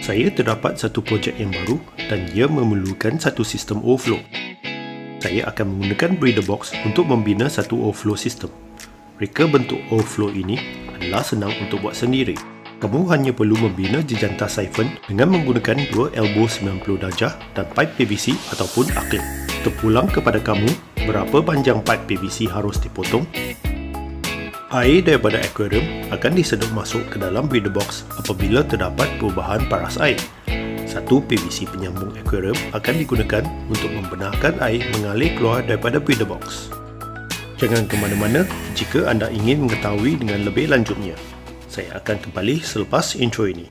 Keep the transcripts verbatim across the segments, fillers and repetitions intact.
Saya terdapat satu projek yang baru dan ia memerlukan satu sistem overflow. Saya akan menggunakan breeder box untuk membina satu overflow sistem. Reka bentuk overflow ini adalah senang untuk buat sendiri. Kamu hanya perlu membina jejantah siphon dengan menggunakan dua elbow sembilan puluh darjah dan pipe P V C ataupun akrilik. Terpulang kepada kamu berapa panjang pipe P V C harus dipotong. Air daripada akuarium akan disedut masuk ke dalam breeder box apabila terdapat perubahan paras air. Satu P V C penyambung akuarium akan digunakan untuk membenarkan air mengalir keluar daripada breeder box. Jangan ke mana-mana jika anda ingin mengetahui dengan lebih lanjutnya. Saya akan kembali selepas intro ini.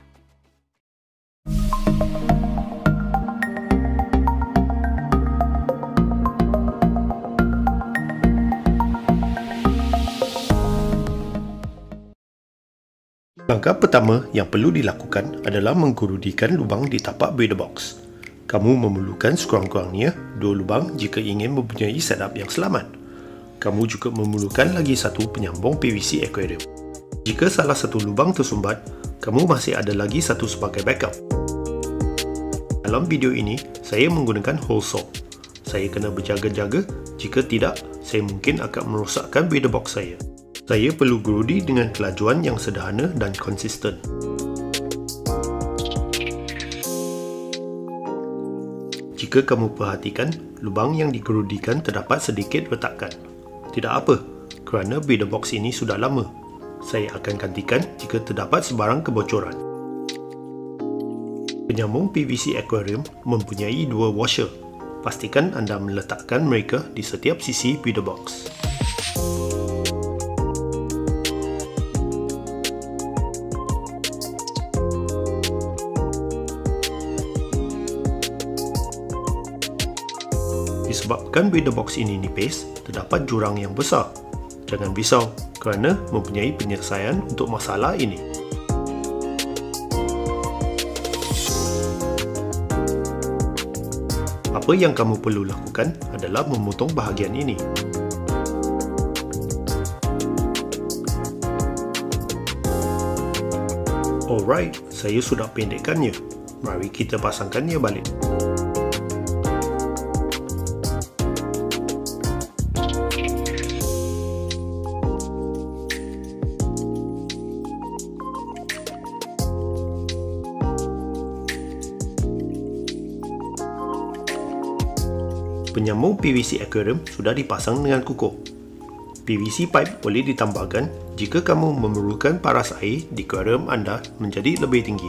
Langkah pertama yang perlu dilakukan adalah menggerudikan lubang di tapak breeder box. Kamu memerlukan sekurang-kurangnya dua lubang jika ingin mempunyai setup yang selamat. Kamu juga memerlukan lagi satu penyambung P V C akuarium. Jika salah satu lubang tersumbat, kamu masih ada lagi satu sebagai backup. Dalam video ini, saya menggunakan hole saw. Saya kena berjaga-jaga, jika tidak, saya mungkin akan merosakkan breeder box saya. Saya perlu gerudi dengan kelajuan yang sederhana dan konsisten. Jika kamu perhatikan, lubang yang digerudikan terdapat sedikit retakan. Tidak apa, kerana breeder box ini sudah lama. Saya akan gantikan jika terdapat sebarang kebocoran. Penyambung P V C akuarium mempunyai dua washer. Pastikan anda meletakkan mereka di setiap sisi breeder box. Disebabkan breeder box ini nipis, terdapat jurang yang besar. Jangan risau kerana mempunyai penyelesaian untuk masalah ini. Apa yang kamu perlu lakukan adalah memotong bahagian ini. Alright, saya sudah pendekkannya. Mari kita pasangkannya balik. Penyambung P V C akuarium sudah dipasang dengan kukuh. P V C pipe boleh ditambahkan jika kamu memerlukan paras air di akuarium anda menjadi lebih tinggi.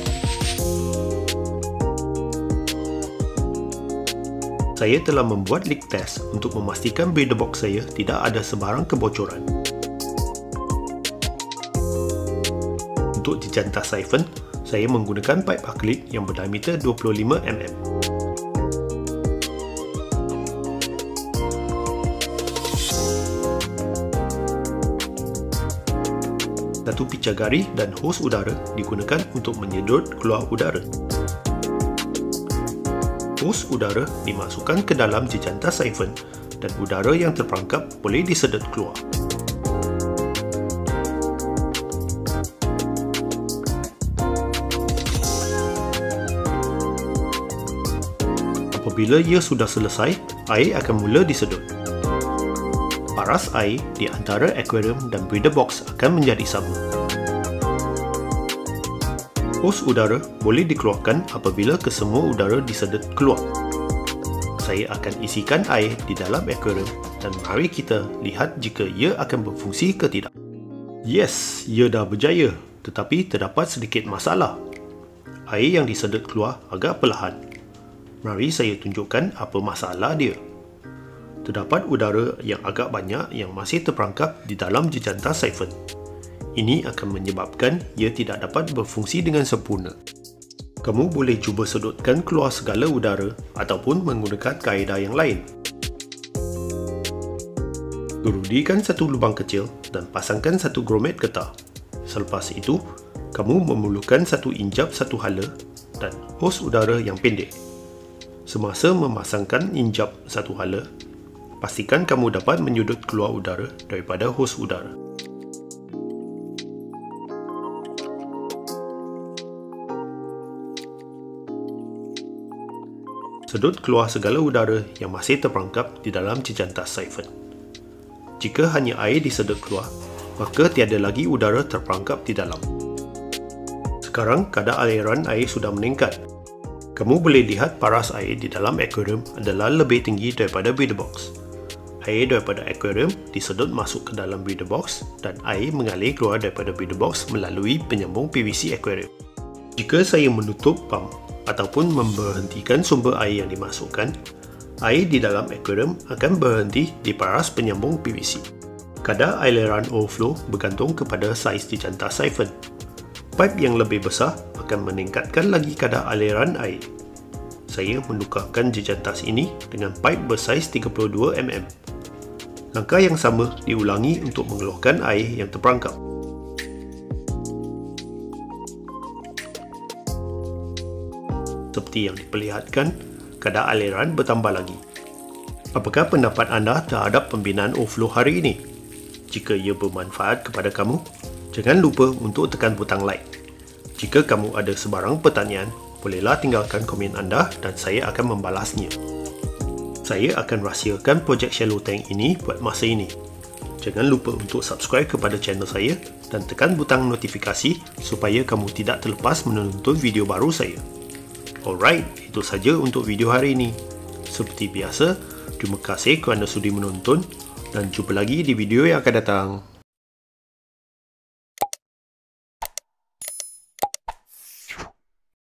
Saya telah membuat leak test untuk memastikan breeder box saya tidak ada sebarang kebocoran. Untuk jejantah siphon, saya menggunakan pipe akrilik yang berdiameter dua puluh lima milimeter. Satu picagari dan hos udara digunakan untuk menyedot keluar udara. Hos udara dimasukkan ke dalam jejantah siphon dan udara yang terperangkap boleh disedot keluar. Apabila ia sudah selesai, air akan mula disedot. Paras air di antara akuarium dan breeder box akan menjadi sama. Hos udara boleh dikeluarkan apabila kesemua udara disedot keluar. Saya akan isikan air di dalam akuarium dan mari kita lihat jika ia akan berfungsi ke tidak. Yes, ia dah berjaya, tetapi terdapat sedikit masalah. Air yang disedot keluar agak perlahan. Mari saya tunjukkan apa masalah dia. Terdapat udara yang agak banyak yang masih terperangkap di dalam jejantah siphon. Ini akan menyebabkan ia tidak dapat berfungsi dengan sempurna. Kamu boleh cuba sedutkan keluar segala udara ataupun menggunakan kaedah yang lain. Gerudikan satu lubang kecil dan pasangkan satu grommet getah. Selepas itu, kamu memerlukan satu injap satu hala dan hos udara yang pendek. Semasa memasangkan injap satu hala, pastikan kamu dapat menyedut keluar udara daripada hos udara. Sedut keluar segala udara yang masih terperangkap di dalam jejantas siphon. Jika hanya air disedut keluar, maka tiada lagi udara terperangkap di dalam. Sekarang kadar aliran air sudah meningkat. Kamu boleh lihat paras air di dalam akuarium adalah lebih tinggi daripada breeder box. Air daripada akuarium disedut masuk ke dalam breeder box dan air mengalir keluar daripada breeder box melalui penyambung P V C akuarium. Jika saya menutup pump ataupun memberhentikan sumber air yang dimasukkan, air di dalam akuarium akan berhenti di paras penyambung P V C. Kadar aliran overflow bergantung kepada saiz jejantas siphon. Pipe yang lebih besar akan meningkatkan lagi kadar aliran air. Saya menukarkan jejantas ini dengan pipe bersaiz tiga puluh dua milimeter. Langkah yang sama diulangi untuk mengeluarkan air yang terperangkap. Seperti yang diperlihatkan, kadar aliran bertambah lagi. Apakah pendapat anda terhadap pembinaan overflow hari ini? Jika ia bermanfaat kepada kamu, jangan lupa untuk tekan butang like. Jika kamu ada sebarang pertanyaan, bolehlah tinggalkan komen anda dan saya akan membalasnya. Saya akan rahsiakan projek shallow tank ini buat masa ini. Jangan lupa untuk subscribe kepada channel saya dan tekan butang notifikasi supaya kamu tidak terlepas menonton video baru saya. Alright, itu saja untuk video hari ini. Seperti biasa, terima kasih kerana sudi menonton dan jumpa lagi di video yang akan datang.